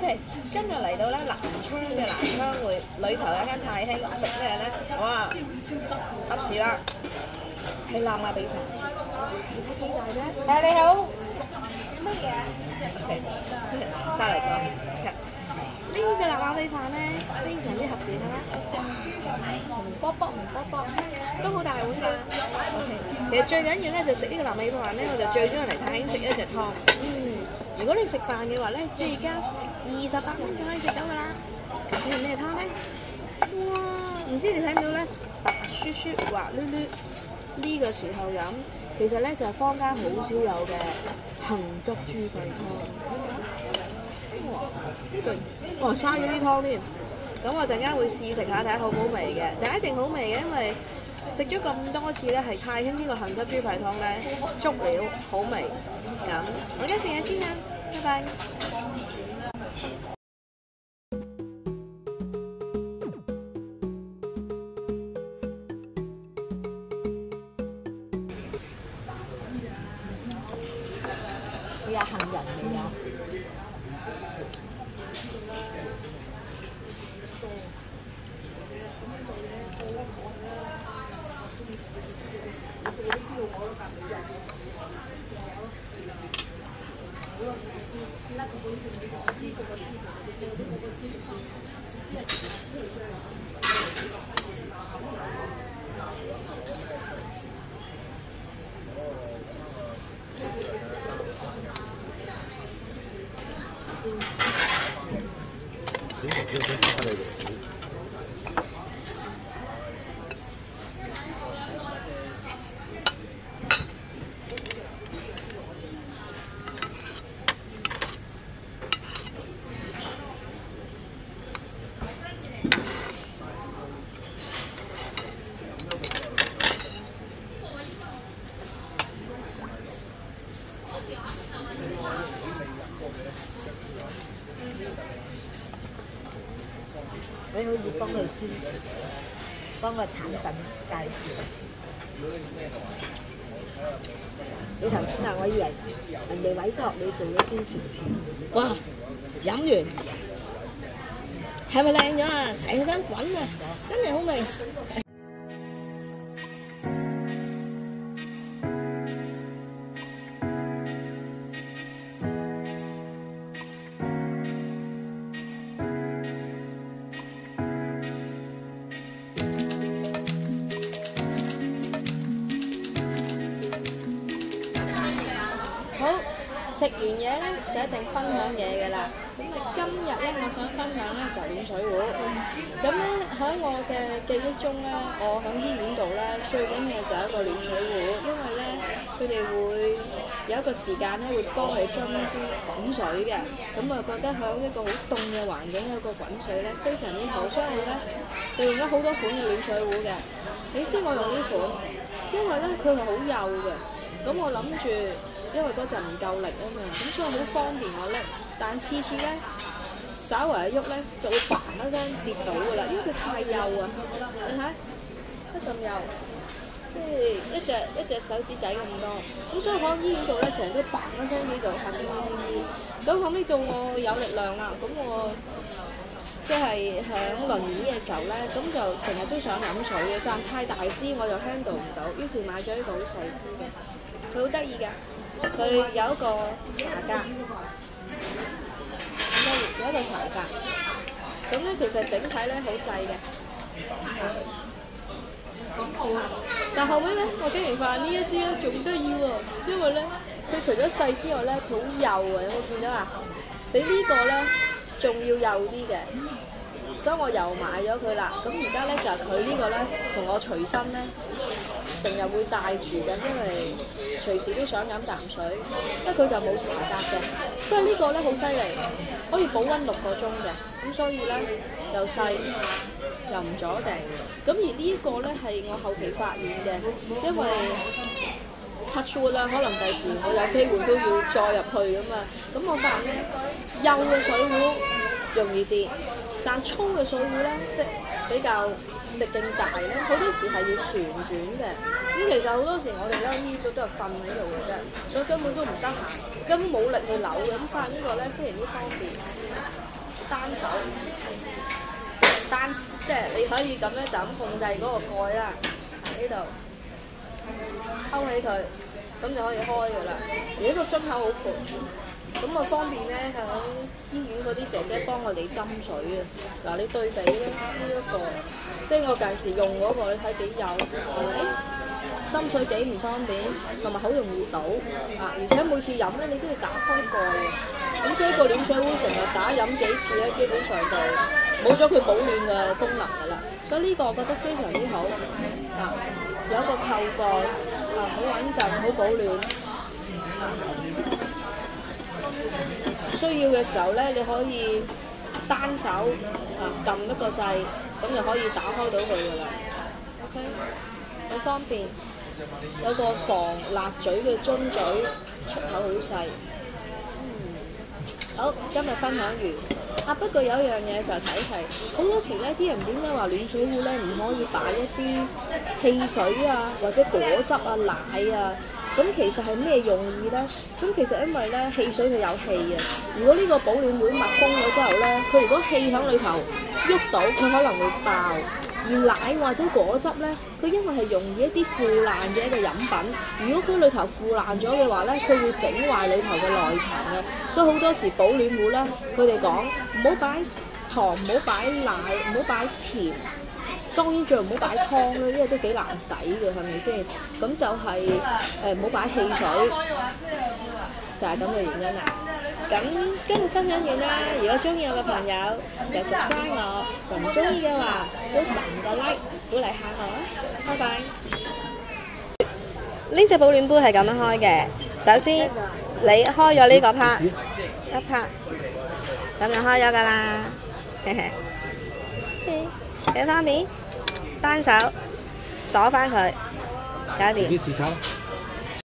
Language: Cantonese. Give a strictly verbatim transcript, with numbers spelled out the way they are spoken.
OK， 今日嚟到咧南昌嘅南昌匯裏頭有一間太興，食咩咧？哇！噏屎啦，係南亞比飯，你睇幾大啫？誒你好，乜嘢？OK， 再嚟講。呢隻南亞米飯咧，非常之合時啦，紅卜卜紅卜卜，都好大碗㗎。OK， 其實最緊要咧就食呢個南米飯咧，我就最中意嚟太興食一隻湯。嗯，如果你食飯嘅話咧，即係加二十八蚊就可以食到㗎啦。究竟係咩湯咧？哇！唔知你睇唔到咧，白雪雪滑捋捋，呢個時候飲，其實咧就係坊間好少有嘅杏汁豬肺湯。哇！呢個哇嘥咗啲湯添，咁我陣間會試食下睇下好唔好味嘅，但係一定好味嘅，因為食咗咁多次咧，係太興呢個杏汁豬肺湯咧，足料好味。咁我而家食下先啦，拜拜。 會有杏仁味啊！你可以幫佢宣傳，幫個產品介紹。你頭先啊，我以為人哋委託你做咗宣傳片。 哇！飲完係咪靚咗啊？成身滾啊！真係好味。好，食完嘢咧就一定分享嘢㗎啦。咁啊，今日咧我想分享咧就係暖水壺。咁咧喺我嘅記憶中咧，我喺醫院度咧最緊要就係一個暖水壺，因為咧佢哋會有一個時間咧會幫你裝啲滾水嘅。咁啊覺得喺一個好凍嘅環境有個滾水咧非常之好，所以我咧就用咗好多款嘅暖水壺嘅。你知我用呢款，因為咧佢係好幼嘅。咁我諗住。因為嗰陣唔夠力啊嘛，咁所以好方便我拎，但次次咧稍為一喐咧就會嘭一聲跌倒㗎啦，因為佢太幼啊！你睇得咁幼，即係一隻一隻手指仔咁多，咁所以喺醫院度咧成日都嘭一聲呢度嚇親醫。咁後尾到我有力量啦，咁我即係喺輪椅嘅時候咧，咁就成日都想飲水嘅，但太大支我就 handle 唔到，於是買咗呢個好細支嘅，佢好得意㗎。佢有一個茶格，有一個茶格，咁咧其實整體咧好細嘅，但後尾咧我竟然發現呢一支咧仲得意喎，因為咧佢除咗細之外咧，佢好幼啊！有冇見到啊？比呢個咧仲要幼啲嘅，所以我又買咗佢啦。咁而家咧就係佢呢個咧同我隨身咧。成日會帶住嘅，因為隨時都想飲啖水，因為佢就冇茶格嘅，不過呢個咧好犀利，可以保溫六個鐘嘅，咁所以咧又細又唔阻埞。咁而呢個咧係我後期發現嘅，因為 touch wood 啦，可能第時我有機會都要再入去㗎嘛。咁我發現咧幼嘅水壺容易跌， 但粗嘅水壺咧，即係比較直徑大咧，好多時係要旋轉嘅。咁其實好多時我哋咧呢個都係瞓喺度嘅啫，所以根本都唔得閒，根本冇力去扭嘅。咁發現呢個咧非常之方便，單手單即係你可以咁咧就咁控制嗰個蓋啦，呢度勾起佢，咁就可以開㗎啦。而呢個樽口好闊。咁啊方便咧，喺醫院嗰啲姐姐幫我哋斟水啊！嗱，你對比咧呢一個，即係我近時用嗰個，你睇幾幼，係咪？斟水幾唔方便，同埋好容易倒啊！而且每次飲咧，你都要打開蓋嘅。咁所以個暖水壺成日打飲幾次咧，基本上就冇咗佢保暖嘅功能㗎啦。所以呢個我覺得非常之好啊！有一個扣蓋啊，好穩陣，好保暖。需要嘅時候咧，你可以單手啊撳一個掣，咁就可以打開到佢噶啦。OK， 好方便。有個防辣嘴嘅樽嘴，出口好細。嗯，好，今日分享完。啊，不過有一樣嘢就睇係，好多時咧，啲人點解話暖水壺咧唔可以擺一啲汽水啊，或者果汁啊、奶啊？咁其實係咩用意咧？咁其實因為咧汽水佢有氣啊，如果呢個保暖壺密封咗之後咧，佢如果氣喺裏頭喐到，佢可能會爆。而奶或者果汁咧，佢因為係容易一啲腐爛嘅一個飲品，如果佢裏頭腐爛咗嘅話咧，佢會整壞裏頭嘅內層嘅。所以好多時保暖壺咧，佢哋講唔好擺糖，唔好擺奶，唔好擺甜。當然最唔好擺湯啦，因為都幾難洗嘅，係咪先？咁就係誒唔好擺汽水，就係咁嘅原因啦。咁今日分享完啦，如果中意我嘅朋友就 subscribe 我，就唔中意嘅話都撳個 like 鼓勵下我啊！拜拜。呢隻保暖杯係咁樣開嘅，首先你開咗呢個 part 一 part，咁就開咗㗎啦，嘿嘿，幾方便。單手鎖翻佢，搞掂。